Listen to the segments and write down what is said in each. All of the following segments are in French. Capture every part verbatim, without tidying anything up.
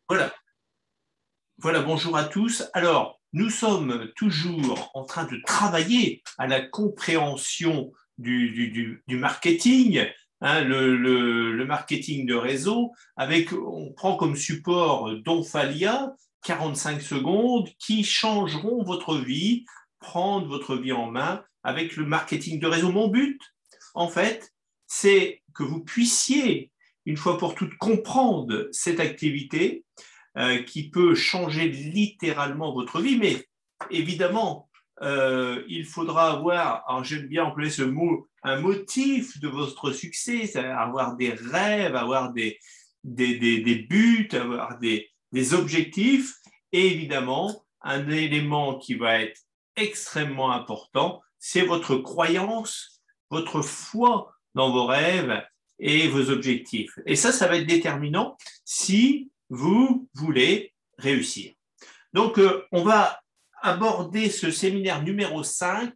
Voilà, voilà, bonjour à tous. Alors, nous sommes toujours en train de travailler à la compréhension du, du, du, du marketing, hein, le, le, le marketing de réseau, avec, on prend comme support Donfalia, quarante-cinq secondes, qui changeront votre vie, prendre votre vie en main avec le marketing de réseau. Mon but, en fait, c'est que vous puissiez, une fois pour toutes, comprendre cette activité euh, qui peut changer littéralement votre vie, mais évidemment, euh, il faudra avoir, alors j'aime bien employer ce mot, un motif de votre succès, c'est-à-dire avoir des rêves, avoir des, des, des, des buts, avoir des, des objectifs, et évidemment, un élément qui va être extrêmement important, c'est votre croyance, votre foi dans vos rêves et vos objectifs. Et ça, ça va être déterminant si vous voulez réussir. Donc, euh, on va aborder ce séminaire numéro cinq.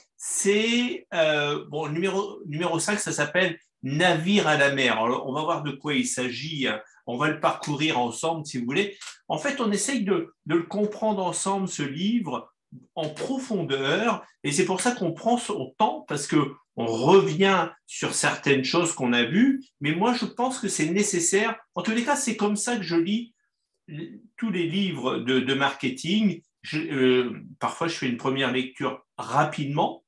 C'est, euh, bon, numéro, numéro cinq, ça s'appelle Navire à la mer. Alors, on va voir de quoi il s'agit. On va le parcourir ensemble, si vous voulez. En fait, on essaye de, de le comprendre ensemble, ce livre, en profondeur. Et c'est pour ça qu'on prend son temps, parce que on revient sur certaines choses qu'on a vues, mais moi je pense que c'est nécessaire. En tous les cas, c'est comme ça que je lis tous les livres de, de marketing. Je, euh, parfois, je fais une première lecture rapidement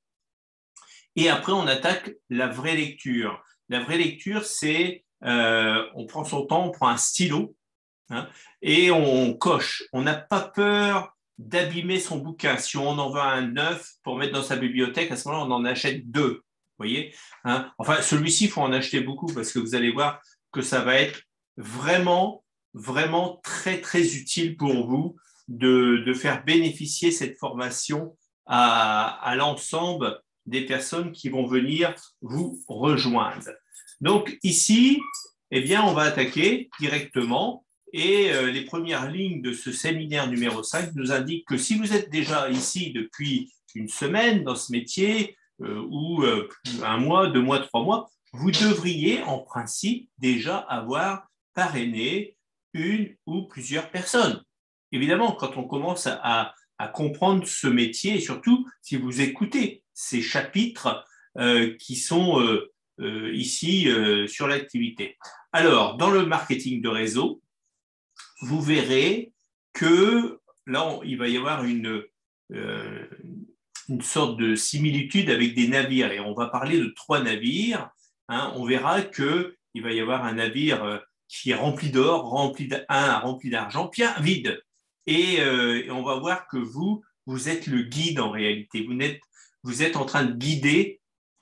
et après, on attaque la vraie lecture. La vraie lecture, c'est euh, on prend son temps, on prend un stylo, hein, et on coche. On n'a pas peur d'abîmer son bouquin. Si on en veut un neuf pour mettre dans sa bibliothèque, à ce moment-là, on en achète deux. Vous voyez, hein. Enfin, celui-ci, il faut en acheter beaucoup parce que vous allez voir que ça va être vraiment, vraiment très, très utile pour vous de, de faire bénéficier cette formation à, à l'ensemble des personnes qui vont venir vous rejoindre. Donc ici, eh bien, on va attaquer directement et euh, les premières lignes de ce séminaire numéro cinq nous indiquent que si vous êtes déjà ici depuis une semaine dans ce métier, euh, ou euh, un mois, deux mois, trois mois, vous devriez en principe déjà avoir parrainé une ou plusieurs personnes. Évidemment, quand on commence à, à, à comprendre ce métier, et surtout si vous écoutez ces chapitres euh, qui sont euh, euh, ici euh, sur l'activité. Alors, dans le marketing de réseau, vous verrez que là, on, il va y avoir une, euh, une sorte de similitude avec des navires. Et on va parler de trois navires. Hein. On verra qu'il va y avoir un navire qui est rempli d'or, rempli un rempli d'argent, puis un vide. Et, euh, et on va voir que vous, vous êtes le guide en réalité. Vous êtes, vous êtes en train de guider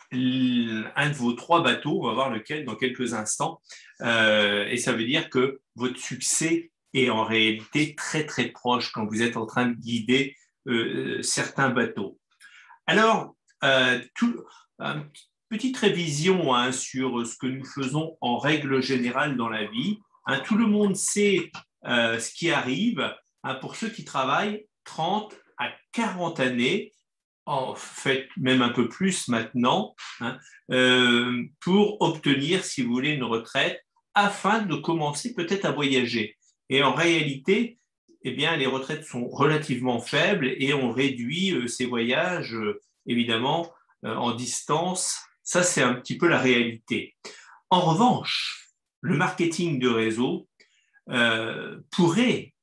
un de vos trois bateaux, on va voir lequel dans quelques instants, euh, et ça veut dire que votre succès est en réalité très très proche quand vous êtes en train de guider euh, certains bateaux. Alors, euh, tout, une petite révision hein, sur ce que nous faisons en règle générale dans la vie. Hein, tout le monde sait euh, ce qui arrive hein, pour ceux qui travaillent trente à quarante années, en fait même un peu plus maintenant, hein, euh, pour obtenir, si vous voulez, une retraite afin de commencer peut-être à voyager. Et en réalité, eh bien, les retraites sont relativement faibles et on réduit euh, ces voyages, euh, évidemment, euh, en distance. Ça, c'est un petit peu la réalité. En revanche, le marketing de réseau euh, pourrait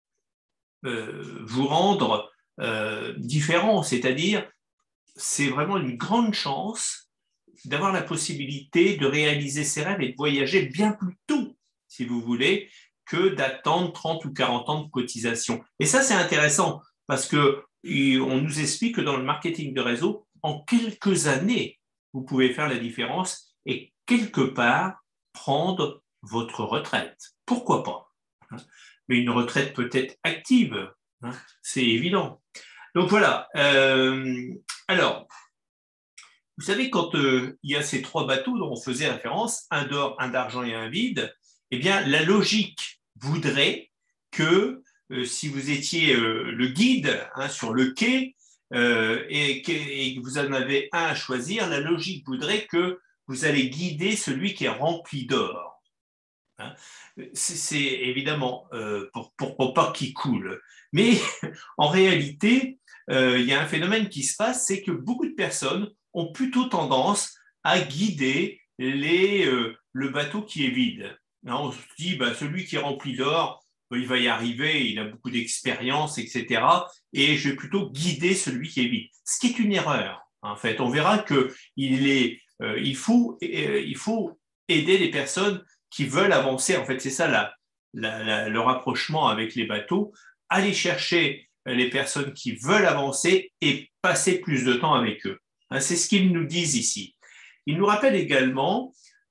euh, vous rendre euh, différent, c'est-à-dire c'est vraiment une grande chance d'avoir la possibilité de réaliser ses rêves et de voyager bien plus tôt, si vous voulez, que d'attendre trente ou quarante ans de cotisation. Et ça, c'est intéressant parce que on nous explique que dans le marketing de réseau, en quelques années, vous pouvez faire la différence et quelque part prendre votre retraite. Pourquoi pas? Mais une retraite peut-être active, hein, c'est évident. Donc voilà. Euh, alors, vous savez, quand euh, il y a ces trois bateaux dont on faisait référence, un d'or, un d'argent et un vide, eh bien, la logique voudrait que euh, si vous étiez euh, le guide hein, sur le quai euh, et, que, et que vous en avez un à choisir, la logique voudrait que vous allez guider celui qui est rempli d'or. Hein. C'est évidemment euh, pour, pour, pour pas qu'il coule. Mais en réalité, euh, il y a un phénomène qui se passe, c'est que beaucoup de personnes ont plutôt tendance à guider les, euh, le bateau qui est vide. Hein, on se dit, bah, celui qui est rempli d'or, bah, il va y arriver, il a beaucoup d'expérience, et cetera. Et je vais plutôt guider celui qui est vide. Ce qui est une erreur, en fait. On verra qu'il est, euh, il faut, euh, il faut aider les personnes qui veulent avancer. En fait, c'est ça la, la, la, le rapprochement avec les bateaux. Aller chercher les personnes qui veulent avancer et passer plus de temps avec eux. C'est ce qu'ils nous disent ici. Ils nous rappellent également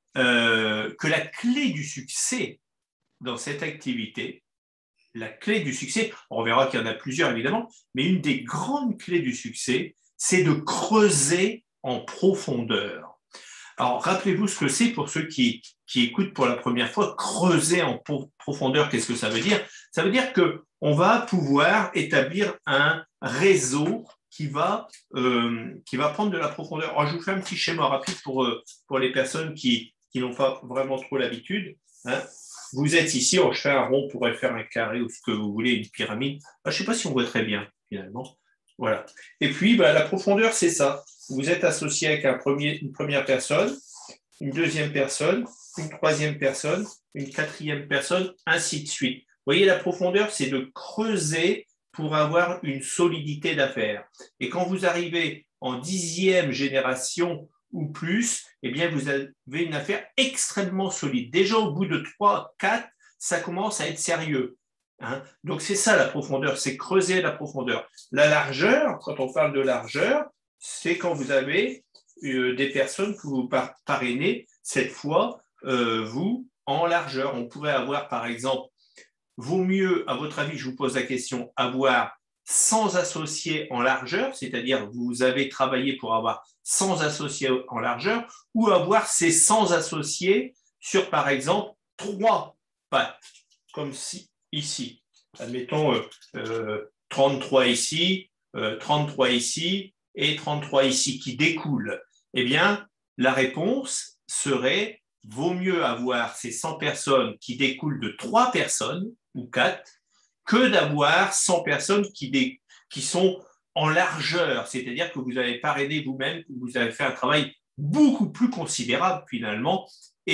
euh, que la clé du succès dans cette activité, la clé du succès, on verra qu'il y en a plusieurs évidemment, mais une des grandes clés du succès, c'est de creuser en profondeur. Alors, rappelez-vous ce que c'est pour ceux qui, qui écoutent pour la première fois, creuser en profondeur, qu'est-ce que ça veut dire? Ça veut dire qu'on va pouvoir établir un réseau qui va, euh, qui va prendre de la profondeur. Alors, je vous fais un petit schéma rapide pour, euh, pour les personnes qui, qui n'ont pas vraiment trop l'habitude. Hein. Vous êtes ici, alors je fais un rond, on pourrait faire un carré ou ce que vous voulez, une pyramide. Ah, je ne sais pas si on voit très bien, finalement. Voilà. Et puis, bah, la profondeur, c'est ça. Vous êtes associé avec un premier, une première personne, une deuxième personne, une troisième personne, une quatrième personne, ainsi de suite. Vous voyez, la profondeur, c'est de creuser pour avoir une solidité d'affaires. Et quand vous arrivez en dixième génération ou plus, eh bien, vous avez une affaire extrêmement solide. Déjà, au bout de trois, quatre, ça commence à être sérieux. Hein. Donc, c'est ça la profondeur, c'est creuser la profondeur. La largeur, quand on parle de largeur, c'est quand vous avez euh, des personnes que vous parrainez, cette fois, euh, vous, en largeur. On pourrait avoir, par exemple, vaut mieux, à votre avis, je vous pose la question, avoir cent associés en largeur, c'est-à-dire vous avez travaillé pour avoir cent associés en largeur, ou avoir ces cent associés sur, par exemple, trois pattes, comme si, ici. Admettons euh, euh, trente-trois ici, euh, trente-trois ici et trente-trois ici qui découlent. Eh bien, la réponse serait vaut mieux avoir ces cent personnes qui découlent de trois personnes ou quatre que d'avoir cent personnes qui, dé, qui sont en largeur, c'est-à-dire que vous avez parrainé vous-même, que vous avez fait un travail beaucoup plus considérable finalement,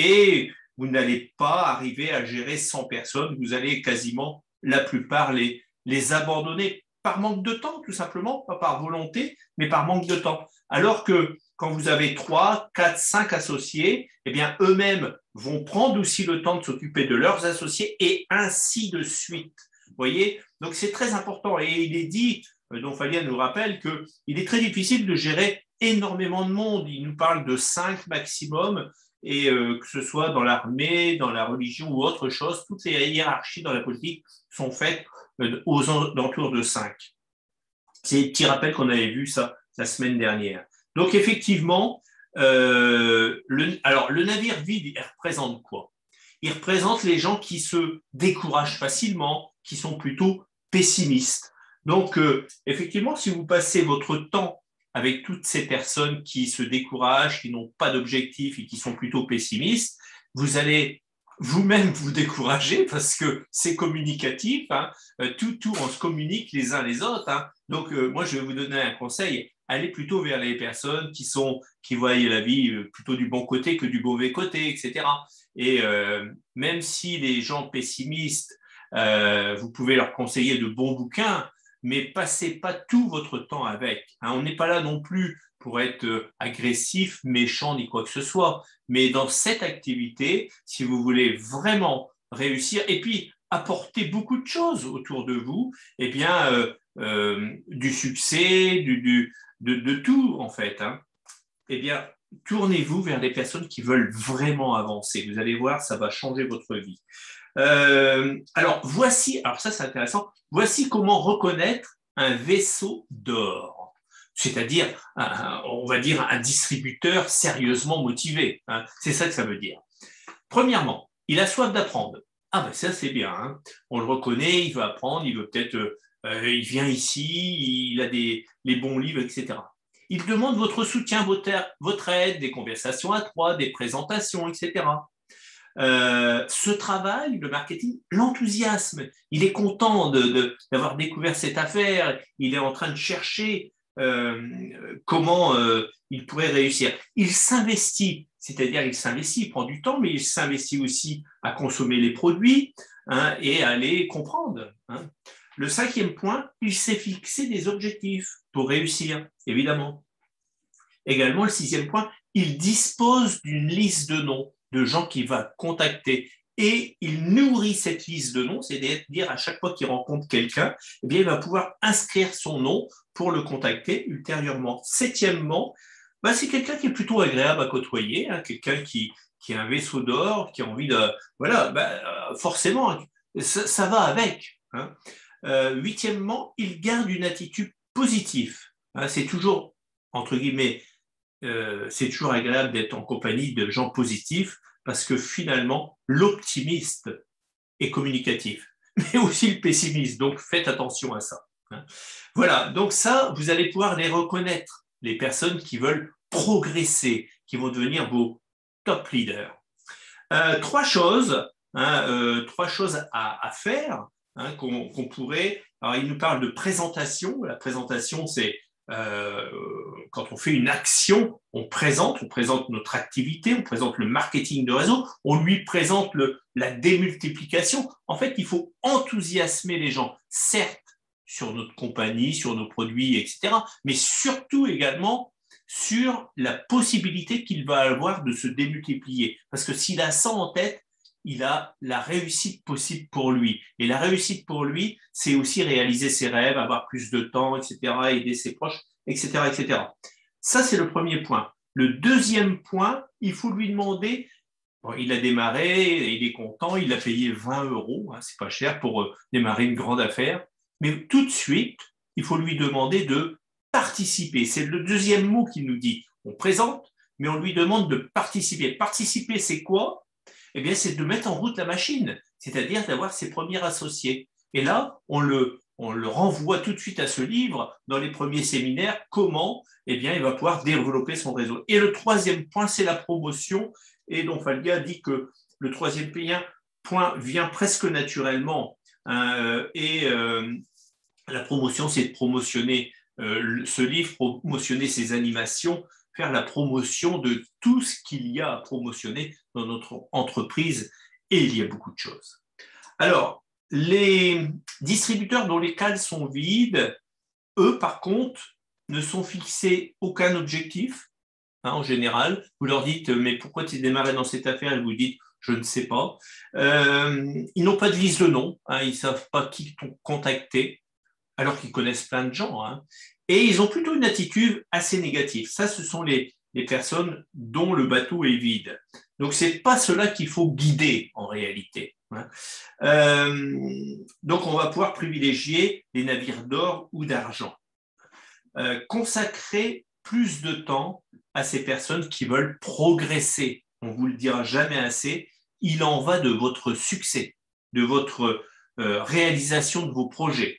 et vous n'allez pas arriver à gérer cent personnes, vous allez quasiment la plupart les, les abandonner par manque de temps, tout simplement, pas par volonté, mais par manque de temps. Alors que quand vous avez trois, quatre, cinq associés, eh bien, eux-mêmes vont prendre aussi le temps de s'occuper de leurs associés et ainsi de suite. Vous voyez? Donc, c'est très important. Et il est dit, dont Fabien nous rappelle, qu'il est très difficile de gérer énormément de monde. Il nous parle de cinq maximum, et euh, que ce soit dans l'armée, dans la religion ou autre chose, toutes les hiérarchies dans la politique sont faites euh, aux alentours de cinq. C'est un petit rappel qu'on avait vu ça la semaine dernière. Donc, effectivement, euh, le, alors, le navire vide, il représente quoi? Il représente les gens qui se découragent facilement, qui sont plutôt pessimistes. Donc, euh, effectivement, si vous passez votre temps avec toutes ces personnes qui se découragent, qui n'ont pas d'objectif et qui sont plutôt pessimistes, vous allez vous-même vous décourager parce que c'est communicatif, hein. tout, tout, on se communique les uns les autres. Hein. Donc, euh, moi, je vais vous donner un conseil. Allez plutôt vers les personnes qui, sont, qui voient la vie plutôt du bon côté que du mauvais côté, et cetera. Et euh, même si les gens pessimistes, euh, vous pouvez leur conseiller de bons bouquins, mais passez pas tout votre temps avec. Hein. On n'est pas là non plus pour être agressif, méchant, ni quoi que ce soit. Mais dans cette activité, si vous voulez vraiment réussir, et puis apporter beaucoup de choses autour de vous, eh bien, euh, euh, du succès, du, du, de, de tout en fait, hein, eh bien, tournez-vous vers des personnes qui veulent vraiment avancer. Vous allez voir, ça va changer votre vie. Euh, alors, voici, alors ça c'est intéressant, voici comment reconnaître un vaisseau d'or, c'est-à-dire, un, on va dire, un distributeur sérieusement motivé. Hein. C'est ça que ça veut dire. Premièrement, il a soif d'apprendre. Ah ben ça c'est bien, hein. On le reconnaît, il veut apprendre, il veut peut-être, euh, il vient ici, il a des, les bons livres, et cetera. Il demande votre soutien, votre, votre aide, des conversations à trois, des présentations, et cetera. Euh, ce travail, le marketing, l'enthousiasme. Il est content de, de, d'avoir découvert cette affaire. Il est en train de chercher euh, comment euh, il pourrait réussir. Il s'investit, c'est-à-dire il s'investit, il prend du temps, mais il s'investit aussi à consommer les produits, hein, et à les comprendre. Hein. Le cinquième point, il s'est fixé des objectifs pour réussir, évidemment. Également, le sixième point, il dispose d'une liste de noms de gens qu'il va contacter et il nourrit cette liste de noms, c'est-à-dire à chaque fois qu'il rencontre quelqu'un, eh bien, il va pouvoir inscrire son nom pour le contacter ultérieurement. Septièmement, bah, c'est quelqu'un qui est plutôt agréable à côtoyer, hein, quelqu'un qui, qui a un vaisseau d'or, qui a envie de... Voilà, bah, forcément, ça, ça va avec. Hein. Euh, huitièmement, il garde une attitude positive. Hein, c'est toujours, entre guillemets, euh, c'est toujours agréable d'être en compagnie de gens positifs parce que finalement, l'optimiste est communicatif, mais aussi le pessimiste. Donc, faites attention à ça. Hein. Voilà, donc ça, vous allez pouvoir les reconnaître, les personnes qui veulent progresser, qui vont devenir vos top leaders. Euh, trois choses, hein, euh, trois choses à, à faire, hein, qu'on, qu'on pourrait. Alors, il nous parle de présentation. La présentation, c'est euh, quand on fait une action, on présente, on présente notre activité, on présente le marketing de réseau, on lui présente le, la démultiplication. En fait, il faut enthousiasmer les gens, certes, sur notre compagnie, sur nos produits, et cetera, mais surtout également sur la possibilité qu'il va avoir de se démultiplier. Parce que s'il a ça en tête, il a la réussite possible pour lui. Et la réussite pour lui, c'est aussi réaliser ses rêves, avoir plus de temps, et cetera, aider ses proches, et cetera, et cetera. Ça, c'est le premier point. Le deuxième point, il faut lui demander, bon, il a démarré, il est content, il a payé vingt euros, hein, c'est pas cher pour euh, démarrer une grande affaire, mais tout de suite, il faut lui demander de participer. C'est le deuxième mot qu'il nous dit. On présente, mais on lui demande de participer. Participer, c'est quoi? Eh bien, c'est de mettre en route la machine, c'est-à-dire d'avoir ses premiers associés. Et là, on le, on le renvoie tout de suite à ce livre, dans les premiers séminaires, comment eh bien, il va pouvoir développer son réseau. Et le troisième point, c'est la promotion. Et donc, Falga dit que le troisième point vient presque naturellement. Hein, et euh, la promotion, c'est de promotionner euh, ce livre, promotionner ses animations, faire la promotion de tout ce qu'il y a à promotionner dans notre entreprise, et il y a beaucoup de choses. Alors, les distributeurs dont les cales sont vides, eux, par contre, ne sont fixés aucun objectif, hein, en général. Vous leur dites, mais pourquoi tu es démarré dans cette affaire? Ils vous disent, je ne sais pas. Euh, ils n'ont pas de liste de noms, hein, ils ne savent pas qui contacter, alors qu'ils connaissent plein de gens. Hein. Et ils ont plutôt une attitude assez négative. Ça, ce sont les, les personnes dont le bateau est vide. Donc, ce n'est pas cela qu'il faut guider en réalité. Hein. Euh, donc, on va pouvoir privilégier les navires d'or ou d'argent. Euh, consacrer plus de temps à ces personnes qui veulent progresser. On ne vous le dira jamais assez. Il en va de votre succès, de votre euh, réalisation de vos projets.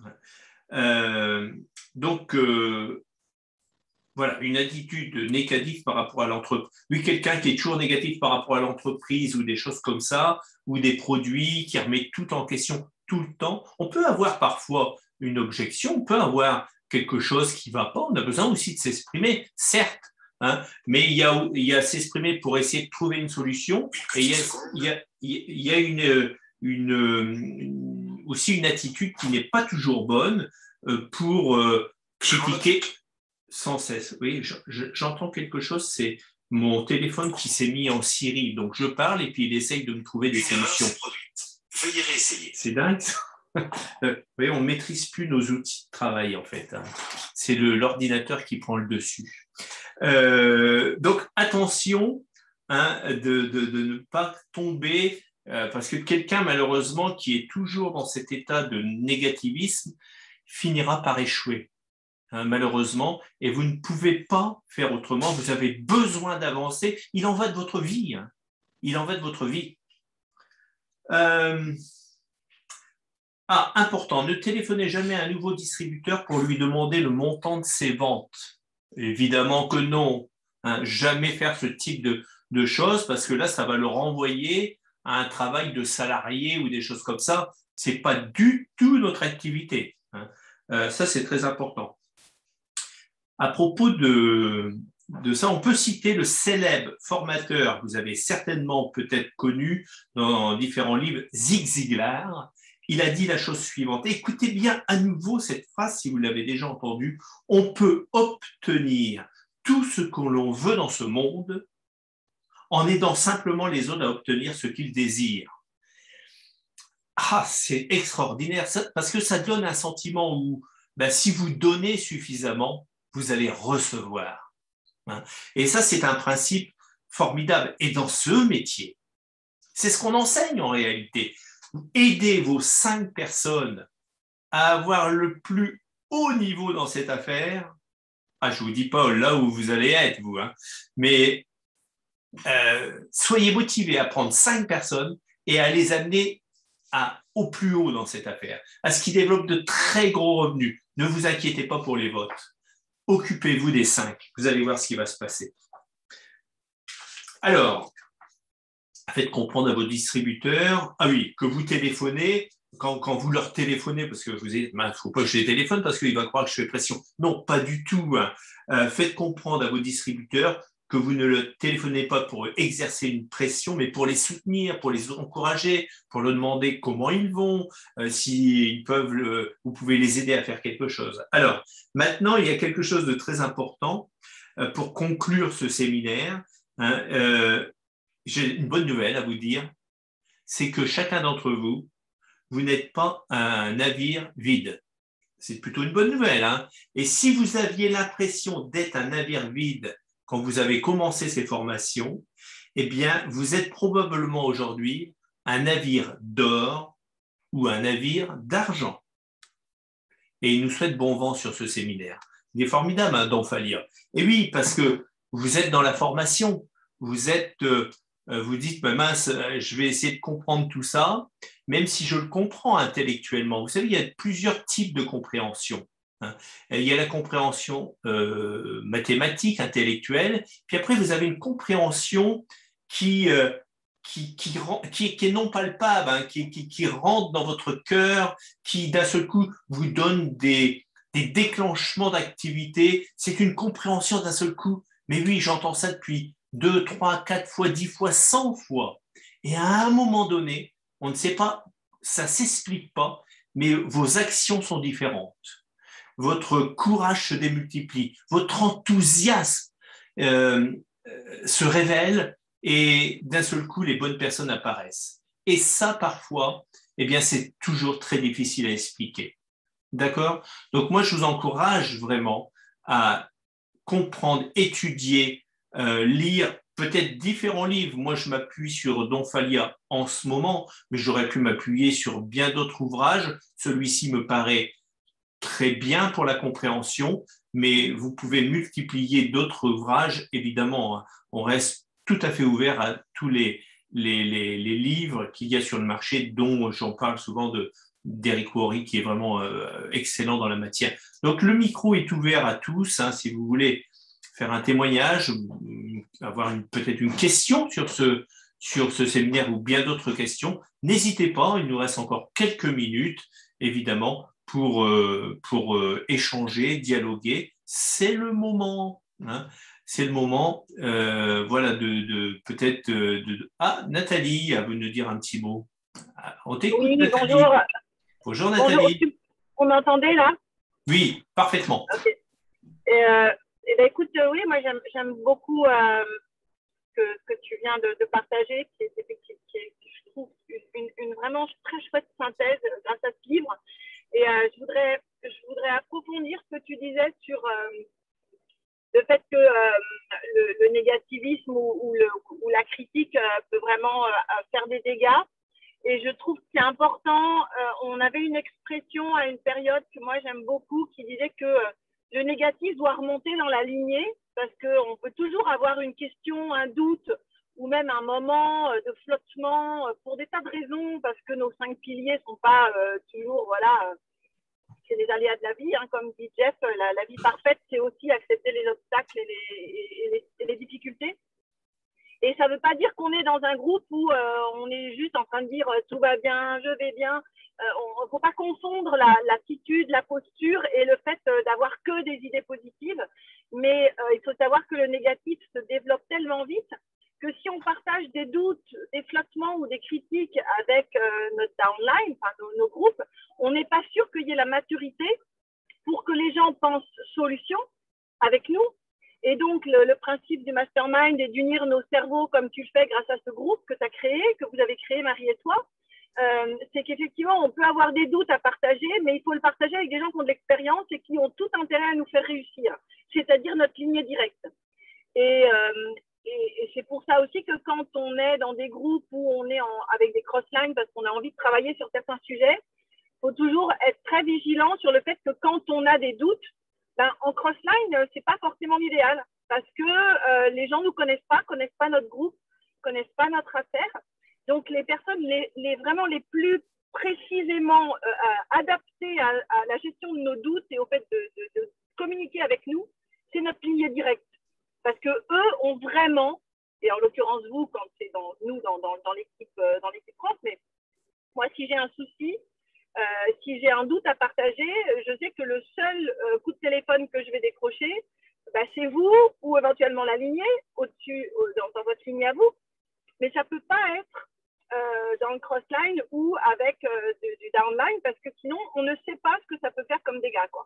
Euh, donc, euh, voilà, une attitude négative par rapport à l'entreprise. Oui, quelqu'un qui est toujours négatif par rapport à l'entreprise ou des choses comme ça, ou des produits qui remet tout en question tout le temps. On peut avoir parfois une objection, on peut avoir quelque chose qui ne va pas. On a besoin aussi de s'exprimer, certes, hein, mais il y a, il y a s'exprimer pour essayer de trouver une solution. Et il y a, il y a, il y a une, une, une, aussi une attitude qui n'est pas toujours bonne pour euh, critiquer sans cesse. Oui, je, je, j'entends quelque chose, c'est mon téléphone qui s'est mis en Siri. Donc je parle et puis il essaye de me trouver des solutions. Veuillez réessayer. C'est dingue. Vous voyez, on ne maîtrise plus nos outils de travail en fait. Hein. C'est le, l'ordinateur qui prend le dessus. Euh, donc attention, hein, de, de, de ne pas tomber, euh, parce que quelqu'un malheureusement qui est toujours dans cet état de négativisme finira par échouer. Hein, malheureusement, et vous ne pouvez pas faire autrement, vous avez besoin d'avancer, il en va de votre vie, hein. Il en va de votre vie. Euh... Ah, important, ne téléphonez jamais à un nouveau distributeur pour lui demander le montant de ses ventes. Évidemment que non, hein, jamais faire ce type de, de choses parce que là, ça va le renvoyer à un travail de salarié ou des choses comme ça. Ce n'est pas du tout notre activité. Hein. Euh, ça, c'est très important. À propos de, de ça, on peut citer le célèbre formateur, vous avez certainement peut-être connu dans différents livres, Zig Ziglar. Il a dit la chose suivante. Écoutez bien à nouveau cette phrase si vous l'avez déjà entendue. On peut obtenir tout ce que l'on veut dans ce monde en aidant simplement les autres à obtenir ce qu'ils désirent. Ah, c'est extraordinaire, ça, parce que ça donne un sentiment où ben, si vous donnez suffisamment, vous allez recevoir. Hein. Et ça, c'est un principe formidable. Et dans ce métier, c'est ce qu'on enseigne en réalité. Aidez vos cinq personnes à avoir le plus haut niveau dans cette affaire. Ah, je ne vous dis pas là où vous allez être, vous, hein, mais euh, soyez motivés à prendre cinq personnes et à les amener à, au plus haut dans cette affaire, à ce qui développe de très gros revenus. Ne vous inquiétez pas pour les votes. Occupez-vous des cinq. Vous allez voir ce qui va se passer. Alors, faites comprendre à vos distributeurs, ah oui, que vous téléphonez, quand, quand vous leur téléphonez, parce que vous dites, il ne faut pas que je les téléphone parce qu'il va croire que je fais pression. Non, pas du tout. Hein. Euh, faites comprendre à vos distributeurs que vous ne le téléphonez pas pour exercer une pression, mais pour les soutenir, pour les encourager, pour leur demander comment ils vont, euh, s'ils peuvent, le, vous pouvez les aider à faire quelque chose. Alors, maintenant, il y a quelque chose de très important euh, pour conclure ce séminaire. Hein, euh, j'ai une bonne nouvelle à vous dire, c'est que chacun d'entre vous, vous n'êtes pas un navire vide. C'est plutôt une bonne nouvelle. Hein. Et si vous aviez l'impression d'être un navire vide quand vous avez commencé ces formations, eh bien, vous êtes probablement aujourd'hui un navire d'or ou un navire d'argent. Et il nous souhaite bon vent sur ce séminaire. Il est formidable, hein, d'en fallir. Et oui, parce que vous êtes dans la formation, vous êtes, euh, vous dites, bah, mince, je vais essayer de comprendre tout ça, même si je le comprends intellectuellement. Vous savez, il y a plusieurs types de compréhension. Hein. Il y a la compréhension euh, mathématique, intellectuelle, puis après, vous avez une compréhension qui, euh, qui, qui, qui, qui est non palpable, hein, qui, qui, qui rentre dans votre cœur, qui d'un seul coup vous donne des, des déclenchements d'activité. C'est une compréhension d'un seul coup. Mais oui, j'entends ça depuis deux, trois, quatre fois, dix fois, cent fois. Et à un moment donné, on ne sait pas, ça ne s'explique pas, mais vos actions sont différentes. Votre courage se démultiplie, votre enthousiasme euh, se révèle et d'un seul coup, les bonnes personnes apparaissent. Et ça, parfois, eh bien, c'est toujours très difficile à expliquer. D'accord? Donc, moi, je vous encourage vraiment à comprendre, étudier, euh, lire peut-être différents livres. Moi, je m'appuie sur Don Falia en ce moment, mais j'aurais pu m'appuyer sur bien d'autres ouvrages. Celui-ci me paraît très bien pour la compréhension, mais vous pouvez multiplier d'autres ouvrages, évidemment. Hein. On reste tout à fait ouvert à tous les, les, les, les livres qu'il y a sur le marché, dont j'en parle souvent de d'Eric Worre, qui est vraiment euh, excellent dans la matière. Donc, le micro est ouvert à tous. Hein, si vous voulez faire un témoignage, avoir une, peut-être une question sur ce, sur ce séminaire ou bien d'autres questions, n'hésitez pas. Il nous reste encore quelques minutes, évidemment, pour, euh, pour euh, échanger, dialoguer. C'est le moment. Hein, c'est le moment, euh, voilà, de, de peut-être de, de... Ah, Nathalie, à vous de nous dire un petit mot. On t'écoute, Oui, Nathalie. bonjour. Bonjour, Bonjour, Nathalie. vous m'entendez là? Oui, parfaitement. Ok. Et, euh, et ben, écoute, euh, oui, moi j'aime j'aime beaucoup euh, ce, que, ce que tu viens de, de partager, qui est, qui, qui est, je trouve, une, une vraiment très chouette synthèse grâce à ce livre. Et euh, je, voudrais, je voudrais approfondir ce que tu disais sur euh, le fait que euh, le, le négativisme ou, ou, le, ou la critique euh, peut vraiment euh, faire des dégâts. Et je trouve que c'est important. Euh, on avait une expression à une période que moi j'aime beaucoup qui disait que euh, le négatif doit remonter dans la lignée parce qu'on peut toujours avoir une question, un doute ou même un moment euh, de flottement euh, pour des tas de raisons parce que nos cinq piliers ne sont pas euh, toujours, voilà, euh, c'est les aléas de la vie. Hein, comme dit Jeff, la, la vie parfaite, c'est aussi accepter les obstacles et les, et les, et les difficultés. Et ça ne veut pas dire qu'on est dans un groupe où euh, on est juste en train de dire euh, tout va bien, je vais bien. Il euh, ne faut pas confondre la, l'attitude, la posture et le fait euh, d'avoir que des idées positives. Mais euh, il faut savoir que le négatif se développe tellement vite que si on partage des doutes, des flottements ou des critiques avec euh, notre downline, enfin nos, nos groupes, on n'est pas sûr qu'il y ait la maturité pour que les gens pensent solution avec nous. Et donc, le, le principe du mastermind est d'unir nos cerveaux comme tu le fais grâce à ce groupe que tu as créé, que vous avez créé, Marie et toi. Euh, c'est qu'effectivement, on peut avoir des doutes à partager, mais il faut le partager avec des gens qui ont de l'expérience et qui ont tout intérêt à nous faire réussir, c'est-à-dire notre lignée directe. Et, euh, et, et c'est pour ça aussi que quand on est dans des groupes où on est en, avec des crosslines parce qu'on a envie de travailler sur certains sujets, il faut toujours être très vigilant sur le fait que quand on a des doutes, ben, en crossline, c'est pas forcément l'idéal parce que euh, les gens nous connaissent pas, connaissent pas notre groupe, connaissent pas notre affaire. Donc, les personnes les, les, vraiment les plus précisément euh, adaptées à, à la gestion de nos doutes et au fait de, de, de communiquer avec nous, c'est notre lignée directe. Parce que eux ont vraiment, et en l'occurrence vous, quand c'est dans nous, dans, dans, dans l'équipe euh, dans l'équipe France, mais moi, si j'ai un souci, euh, si j'ai un doute à partager, je sais que le seul euh, coup de téléphone que je vais décrocher, bah, c'est vous ou éventuellement la lignée au-dessus, dans, dans votre lignée à vous. Mais ça ne peut pas être euh, dans le crossline ou avec euh, du, du downline parce que sinon, on ne sait pas ce que ça peut faire comme dégâts, quoi.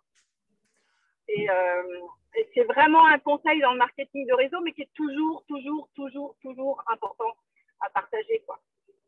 Et, euh, et c'est vraiment un conseil dans le marketing de réseau, mais qui est toujours, toujours, toujours, toujours important à partager, quoi.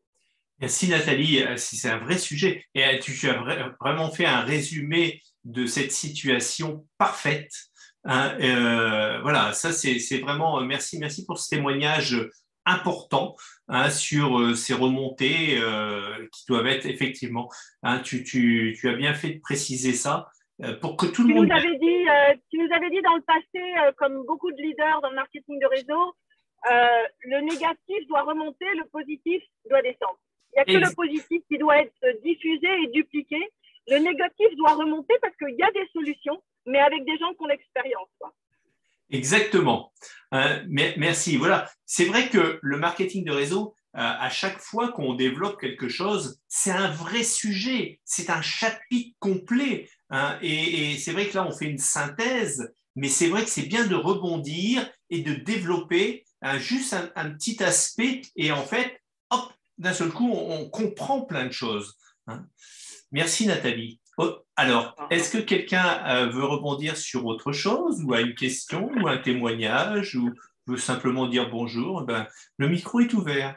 Merci Nathalie, c'est un vrai sujet et tu as vraiment fait un résumé de cette situation parfaite. Hein, euh, voilà, ça c'est vraiment merci, merci pour ce témoignage important hein, sur euh, ces remontées euh, qui doivent être effectivement. Hein, tu, tu, tu as bien fait de préciser ça euh, pour que tout le tu monde. Nous avais dit, euh, tu nous avais dit dans le passé, euh, comme beaucoup de leaders dans le marketing de réseau, euh, le négatif doit remonter, le positif doit descendre. Il n'y a que Exactement. Le positif qui doit être diffusé et dupliqué. Le négatif doit remonter parce qu'il y a des solutions, mais avec des gens qui ont l'expérience. Exactement. Euh, merci. Voilà. C'est vrai que le marketing de réseau, euh, à chaque fois qu'on développe quelque chose, c'est un vrai sujet. C'est un chapitre complet. Hein, et et c'est vrai que là, on fait une synthèse, mais c'est vrai que c'est bien de rebondir et de développer hein, juste un, un petit aspect. Et en fait, hop, d'un seul coup, on, on comprend plein de choses. Hein. Merci Nathalie. Oh, alors, est-ce que quelqu'un euh, veut rebondir sur autre chose ou a une question ou un témoignage ou veut simplement dire bonjour? Ben, le micro est ouvert.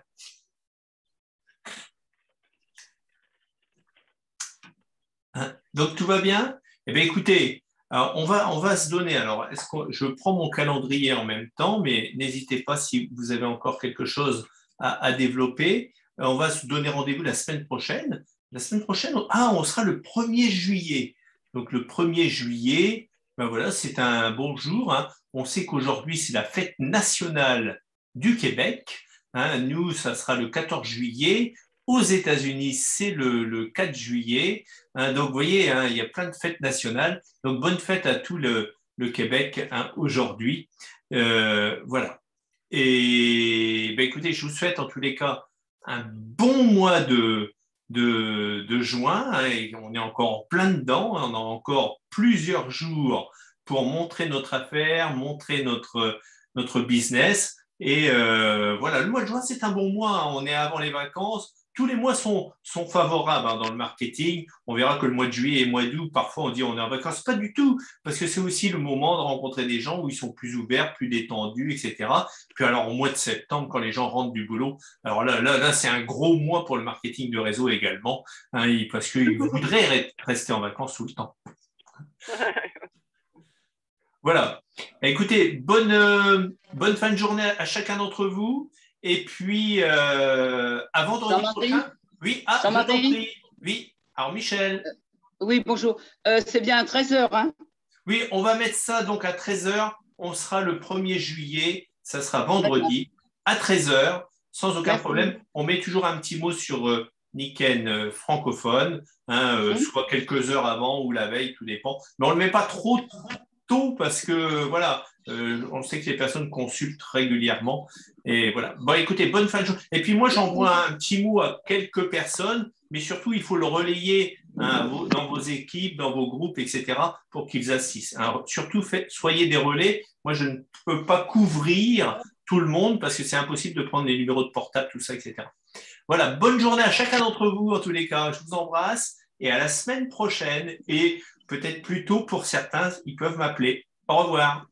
Hein? Donc, tout va bien? Eh bien, écoutez, alors, on, va, on va se donner. Alors, est-ce que je prends mon calendrier en même temps, mais n'hésitez pas si vous avez encore quelque chose à, à développer. On va se donner rendez-vous la semaine prochaine. La semaine prochaine, ah, on sera le premier juillet. Donc, le premier juillet, ben voilà, c'est un bon jour. Hein. On sait qu'aujourd'hui, c'est la fête nationale du Québec. Hein. Nous, ça sera le quatorze juillet. Aux États-Unis, c'est le, le quatre juillet. Hein. Donc, vous voyez, hein, il y a plein de fêtes nationales. Donc, bonne fête à tout le, le Québec hein, aujourd'hui. Euh, voilà. Et ben, écoutez, je vous souhaite en tous les cas un bon mois de, de, de juin. Hein, et on est encore en plein dedans. Hein, on a encore plusieurs jours pour montrer notre affaire, montrer notre, notre business. Et euh, voilà, le mois de juin, c'est un bon mois. Hein, on est avant les vacances. Tous les mois sont, sont favorables hein, dans le marketing. On verra que le mois de juillet et le mois d'août, parfois on dit on est en vacances. Pas du tout, parce que c'est aussi le moment de rencontrer des gens où ils sont plus ouverts, plus détendus, et cetera. Puis alors au mois de septembre, quand les gens rentrent du boulot, alors là, là, là c'est un gros mois pour le marketing de réseau également, hein, parce qu'ils voudraient rester en vacances tout le temps. Voilà. Écoutez, bonne, euh, bonne fin de journée à chacun d'entre vous. Et puis, euh, à vendredi prochain. Oui, ah, je t'en prie. Oui, alors Michel. Euh, oui, bonjour. Euh, c'est bien à treize heures, hein? Oui, on va mettre ça donc à treize heures. On sera le premier juillet. Ça sera vendredi à treize heures, sans aucun Merci. Problème. On met toujours un petit mot sur euh, Nikken euh, francophone, hein, euh, mmh. soit quelques heures avant ou la veille, tout dépend. Mais on ne le met pas trop tôt parce que voilà, euh, on sait que les personnes consultent régulièrement. Et voilà. Bon, écoutez, bonne fin de journée. Et puis moi, j'envoie un petit mot à quelques personnes, mais surtout, il faut le relayer hein, dans vos équipes, dans vos groupes, et cetera, pour qu'ils assistent. Alors, surtout, faites, soyez des relais. Moi, je ne peux pas couvrir tout le monde parce que c'est impossible de prendre les numéros de portable, tout ça, et cetera. Voilà, bonne journée à chacun d'entre vous, en tous les cas. Je vous embrasse et à la semaine prochaine. Et peut-être plus tôt pour certains, ils peuvent m'appeler. Au revoir.